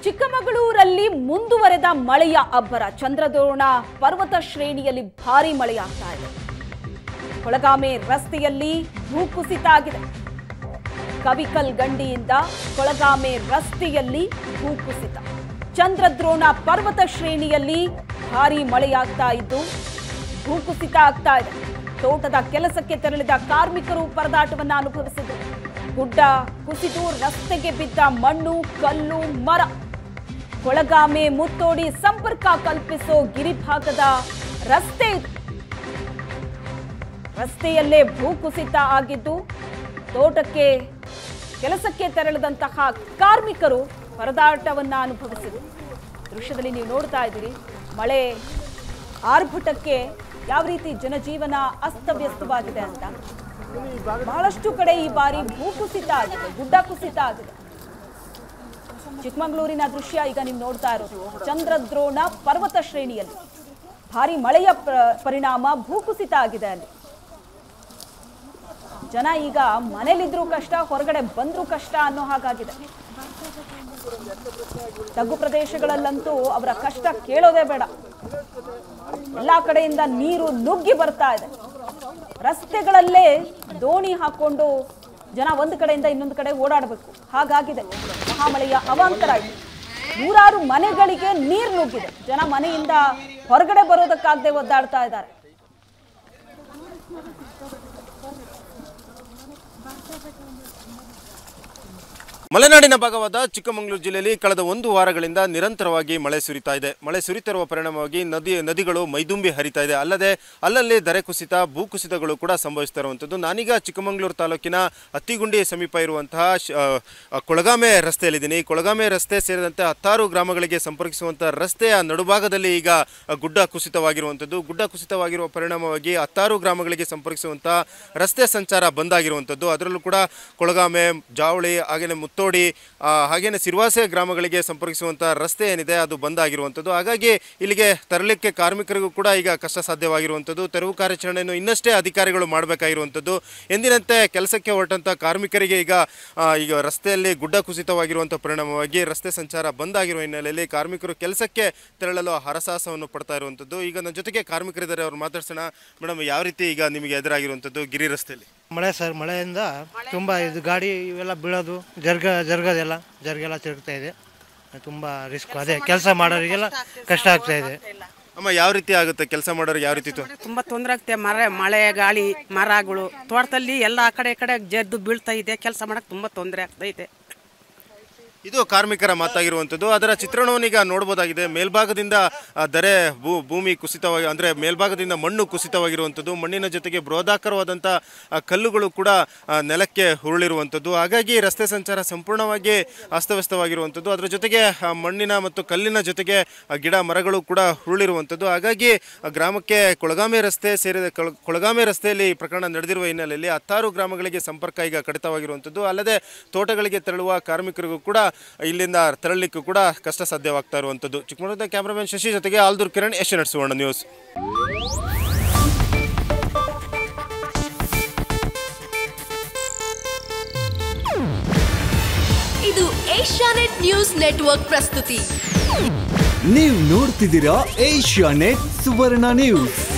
ಚಿಕ್ಕಮಗಳೂರಲ್ಲಿ ಮುಂದುವರೆದ ಮಳೆಯ ಅಬ್ಬರ. ಚಂದ್ರದ್ರೋಣ ಪರ್ವತ ಶ್ರೇಣಿಯಲ್ಲಿ ಭಾರೀ ಮಳೆಯಾಗ್ತಾ ಇದೆ. ಕೊಳಗಾಮೆ ರಸ್ತೆಯಲ್ಲಿ ಭೂಕುಸಿತ ಆಗಿದೆ. ಕವಿಕಲ್ ಗಂಡಿಯಿಂದ ಕೊಳಗಾಮೆ ರಸ್ತೆಯಲ್ಲಿ ಭೂಕುಸಿತ. ಚಂದ್ರದ್ರೋಣ ಪರ್ವತ ಶ್ರೇಣಿಯಲ್ಲಿ ಭಾರೀ ಮಳೆಯಾಗ್ತಾ ಇದ್ದು ಭೂಕುಸಿತ ಆಗ್ತಾ ಇದೆ. ತೋಟದ ಕೆಲಸಕ್ಕೆ ತೆರಳಿದ ಕಾರ್ಮಿಕರು ಪರದಾಟವನ್ನು ಅನುಭವಿಸಿದರು. ಗುಡ್ಡ ಕುಸಿದು ರಸ್ತೆಗೆ ಬಿದ್ದ ಮಣ್ಣು, ಕಲ್ಲು, ಮರ. ಕೊಳಗಾಮೆ ಮುತ್ತೋಡಿ ಸಂಪರ್ಕ ಕಲ್ಪಿಸೋ ಗಿರಿಭಾಗದ ರಸ್ತೆ ಇದು. ರಸ್ತೆಯಲ್ಲೇ ಭೂಕುಸಿತ ಆಗಿದ್ದು ತೋಟಕ್ಕೆ ಕೆಲಸಕ್ಕೆ ತೆರಳಿದಂತಹ ಕಾರ್ಮಿಕರು ಪರದಾಟವನ್ನ ಅನುಭವಿಸಿದರು. ದೃಶ್ಯದಲ್ಲಿ ನೀವು ನೋಡ್ತಾ ಇದ್ದೀರಿ ಮಳೆ ಆರ್ಭಟಕ್ಕೆ ಯಾವ ರೀತಿ ಜನಜೀವನ ಅಸ್ತವ್ಯಸ್ತವಾಗಿದೆ ಅಂತ. ಬಹಳಷ್ಟು ಕಡೆ ಈ ಬಾರಿ ಭೂಕುಸಿತ ಆಗಿದೆ, ಗುಡ್ಡ ಕುಸಿತ ಆಗಿದೆ. ಚಿಕ್ಕಮಗಳೂರಿನ ದೃಶ್ಯ ಈಗ ನೀವು ನೋಡ್ತಾ ಇರೋದು. ಚಂದ್ರದ್ರೋಣ ಪರ್ವತ ಶ್ರೇಣಿಯಲ್ಲಿ ಭಾರಿ ಮಳೆಯ ಪರಿಣಾಮ ಭೂಕುಸಿತ ಆಗಿದೆ. ಅಲ್ಲಿ ಜನ ಈಗ ಮನೇಲಿದ್ರೂ ಕಷ್ಟ, ಹೊರಗಡೆ ಬಂದ್ರೂ ಕಷ್ಟ ಅನ್ನೋ ಹಾಗಾಗಿದೆ. ತಗ್ಗು ಪ್ರದೇಶಗಳಲ್ಲಂತೂ ಅವರ ಕಷ್ಟ ಕೇಳೋದೇ ಬೇಡ. ಎಲ್ಲಾ ಕಡೆಯಿಂದ ನೀರು ನುಗ್ಗಿ ಬರ್ತಾ ಇದೆ. ರಸ್ತೆಗಳಲ್ಲೇ ದೋಣಿ ಹಾಕೊಂಡು ಜನ ಒಂದು ಕಡೆಯಿಂದ ಇನ್ನೊಂದು ಕಡೆ ಓಡಾಡಬೇಕು, ಹಾಗಾಗಿದೆ. ಮಹಾಮಳೆಯ ಅವಾಂತರ ಇದೆ. ನೂರಾರು ಮನೆಗಳಿಗೆ ನೀರು ನುಗ್ಗಿದೆ. ಜನ ಮನೆಯಿಂದ ಹೊರಗಡೆ ಬರೋದಕ್ಕಾಗದೆ ಒದ್ದಾಡ್ತಾ ಇದ್ದಾರೆ. ಮಲೆನಾಡಿನ ಭಾಗವಾದ ಚಿಕ್ಕಮಗಳೂರು ಜಿಲ್ಲೆಯಲ್ಲಿ ಕಳೆದ ಒಂದು ವಾರಗಳಿಂದ ನಿರಂತರವಾಗಿ ಮಳೆ ಸುರಿತಾ ಇದೆ. ಮಳೆ ಸುರಿತಿರುವ ಪರಿಣಾಮವಾಗಿ ನದಿಗಳು ಮೈದುಂಬಿ ಹರಿತಾ ಇದೆ. ಅಲ್ಲದೆ ಅಲ್ಲಲ್ಲಿ ದರೆ ಕುಸಿತ, ಭೂಕುಸಿತಗಳು ಕೂಡ ಸಂಭವಿಸ್ತಾ ಇರುವಂಥದ್ದು. ನಾನೀಗ ಚಿಕ್ಕಮಗಳೂರು ತಾಲೂಕಿನ ಅತ್ತಿಗುಂಡಿ ಸಮೀಪ ಇರುವಂತಹ ಕೊಳಗಾಮೆ ರಸ್ತೆಯಲ್ಲಿದ್ದೀನಿ. ಕೊಳಗಾಮೆ ರಸ್ತೆ ಸೇರಿದಂತೆ 10 ಗ್ರಾಮಗಳಿಗೆ ಸಂಪರ್ಕಿಸುವಂತಹ ರಸ್ತೆಯ ನಡುಭಾಗದಲ್ಲಿ ಈಗ ಗುಡ್ಡ ಕುಸಿತವಾಗಿರುವಂಥದ್ದು. ಗುಡ್ಡ ಕುಸಿತವಾಗಿರುವ ಪರಿಣಾಮವಾಗಿ 10 ಗ್ರಾಮಗಳಿಗೆ ಸಂಪರ್ಕಿಸುವಂತಹ ರಸ್ತೆ ಸಂಚಾರ ಬಂದಾಗಿರುವಂಥದ್ದು. ಅದರಲ್ಲೂ ಕೂಡ ಕೊಳಗಾಮೆ, ಜಾವಳಿ, ಹಾಗೆಯೇ ಮುತ್ತೋಡಿ, ಹಾಗೇನೆ ಸಿರ್ವಾಸೆ ಗ್ರಾಮಗಳಿಗೆ ಸಂಪರ್ಕಿಸುವಂತಹ ರಸ್ತೆ ಏನಿದೆ ಅದು ಬಂದಾಗಿರುವಂಥದ್ದು. ಹಾಗಾಗಿ ಇಲ್ಲಿಗೆ ತರಲಿಕ್ಕೆ ಕಾರ್ಮಿಕರಿಗೂ ಕೂಡ ಈಗ ಕಷ್ಟ ಸಾಧ್ಯವಾಗಿರುವಂಥದ್ದು. ತೆರವು ಕಾರ್ಯಾಚರಣೆಯನ್ನು ಇನ್ನಷ್ಟೇ ಅಧಿಕಾರಿಗಳು ಮಾಡಬೇಕಾಗಿರುವಂಥದ್ದು. ಎಂದಿನಂತೆ ಕೆಲಸಕ್ಕೆ ಹೊರಟಂಥ ಕಾರ್ಮಿಕರಿಗೆ ಈಗ ರಸ್ತೆಯಲ್ಲಿ ಗುಡ್ಡ ಕುಸಿತವಾಗಿರುವಂಥ ಪರಿಣಾಮವಾಗಿ ರಸ್ತೆ ಸಂಚಾರ ಬಂದಾಗಿರುವ ಹಿನ್ನೆಲೆಯಲ್ಲಿ ಕಾರ್ಮಿಕರು ಕೆಲಸಕ್ಕೆ ತೆರಳಲು ಹರಸಾಹಸವನ್ನು ಪಡ್ತಾ ಇರುವಂಥದ್ದು. ಈಗ ನನ್ನ ಜೊತೆಗೆ ಕಾರ್ಮಿಕರಿದ್ದಾರೆ, ಅವ್ರು ಮಾತಾಡ್ಸೋಣ. ಮೇಡಮ್, ಯಾವ ರೀತಿ ಈಗ ನಿಮಗೆ ಎದುರಾಗಿರುವಂಥದ್ದು ಗಿರಿ ರಸ್ತೆಯಲ್ಲಿ? ಮಳೆ ಸರ್, ಮಳೆಯಿಂದ ತುಂಬ ಇದು ಗಾಡಿ ಇವೆಲ್ಲ ಬೀಳೋದು, ಜರ್ಗೆಲ್ಲ ತಿರುಗ್ತಾ ಇದೆ. ತುಂಬ ರಿಸ್ಕ್. ಅದೇ ಕೆಲಸ ಮಾಡೋರಿಗೆಲ್ಲ ಕಷ್ಟ ಆಗ್ತಾ ಇದೆ. ಅಮ್ಮ, ಯಾವ ರೀತಿ ಆಗುತ್ತೆ ಕೆಲಸ ಮಾಡೋರಿಗೆ? ಯಾವ ರೀತಿ ತುಂಬ ತೊಂದರೆ ಆಗ್ತದೆ. ಮಳೆ, ಗಾಳಿ, ಮರಗಳು ತೋಟದಲ್ಲಿ ಎಲ್ಲ ಆ ಕಡೆ ಜದ್ದು ಬೀಳ್ತಾ ಇದೆ. ಕೆಲಸ ಮಾಡಕ್ಕೆ ತುಂಬ ತೊಂದರೆ ಆಗ್ತಾ ಇದೆ. ಇದು ಕಾರ್ಮಿಕರ ಮಾತಾಗಿರುವಂಥದ್ದು. ಅದರ ಚಿತ್ರಣವನ್ನು ಈಗ ನೋಡ್ಬೋದಾಗಿದೆ. ಮೇಲ್ಭಾಗದಿಂದ ದರೆ ಭೂಮಿ ಕುಸಿತವಾಗಿ, ಅಂದರೆ ಮೇಲ್ಭಾಗದಿಂದ ಮಣ್ಣು ಕುಸಿತವಾಗಿರುವಂಥದ್ದು. ಮಣ್ಣಿನ ಜೊತೆಗೆ ಬೃಹದಾಕಾರವಾದಂಥ ಕಲ್ಲುಗಳು ಕೂಡ ನೆಲಕ್ಕೆ ಉರುಳಿರುವಂಥದ್ದು. ಹಾಗಾಗಿ ರಸ್ತೆ ಸಂಚಾರ ಸಂಪೂರ್ಣವಾಗಿ ಅಸ್ತವ್ಯಸ್ತವಾಗಿರುವಂಥದ್ದು. ಅದರ ಜೊತೆಗೆ ಮಣ್ಣಿನ ಮತ್ತು ಕಲ್ಲಿನ ಜೊತೆಗೆ ಗಿಡ ಮರಗಳು ಕೂಡ ಉರುಳಿರುವಂಥದ್ದು. ಹಾಗಾಗಿ ಗ್ರಾಮಕ್ಕೆ ಕೊಳಗಾಮೆ ರಸ್ತೆ ಸೇರಿದ ಕೊಳಗಾಮೆ ರಸ್ತೆಯಲ್ಲಿ ಈ ಪ್ರಕರಣ ನಡೆದಿರುವ ಹಿನ್ನೆಲೆಯಲ್ಲಿ 10 ಗ್ರಾಮಗಳಿಗೆ ಸಂಪರ್ಕ ಈಗ ಕಡಿತವಾಗಿರುವಂಥದ್ದು. ಅಲ್ಲದೆ ತೋಟಗಳಿಗೆ ತೆರಳುವ ಕಾರ್ಮಿಕರಿಗೂ ಕೂಡ ಇಲ್ಲಿಂದ ತೆರಳಲಿಕ್ಕೂ ಕೂಡ ಕಷ್ಟ ಸಾಧ್ಯವಾಗ್ತಾ ಇರುವಂಥದ್ದು. ಚಿಕ್ಕಮಗಳೂರಿನ ಕ್ಯಾಮರಾಮನ್ ಶಶಿ ಜೊತೆಗೆ ಆಲ್ದೂರ್ ಕಿರಣ್, ಏಷ್ಯಾನೆಟ್ ಸುವರ್ಣ ನ್ಯೂಸ್. ಇದು ಏಷ್ಯಾನೆಟ್ ನ್ಯೂಸ್ ನೆಟ್ವರ್ಕ್ ಪ್ರಸ್ತುತಿ. ನೀವು ನೋಡ್ತಿದ್ದೀರಾ ಏಷ್ಯಾನೆಟ್ ಸುವರ್ಣ ನ್ಯೂಸ್.